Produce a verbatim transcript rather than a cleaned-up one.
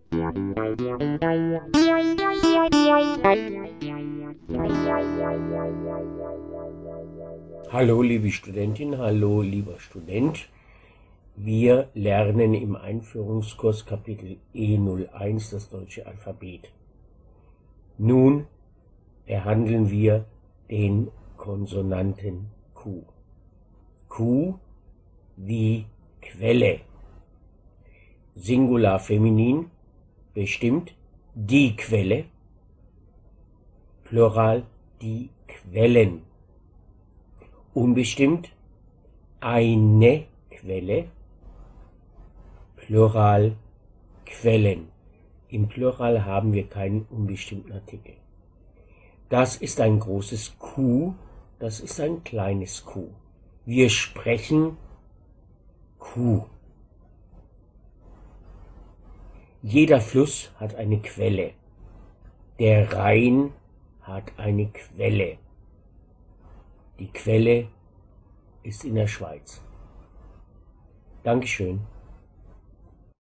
Hallo liebe Studentin, hallo lieber Student. Wir lernen im Einführungskurs Kapitel E null eins das deutsche Alphabet. Nun behandeln wir den Konsonanten Q. Q wie Quelle. Singular feminin bestimmt die Quelle, Plural die Quellen. Unbestimmt eine Quelle, Plural Quellen. Im Plural haben wir keinen unbestimmten Artikel. Das ist ein großes Q, das ist ein kleines Q. Wir sprechen Q. Jeder Fluss hat eine Quelle. Der Rhein hat eine Quelle. Die Quelle ist in der Schweiz. Dankeschön.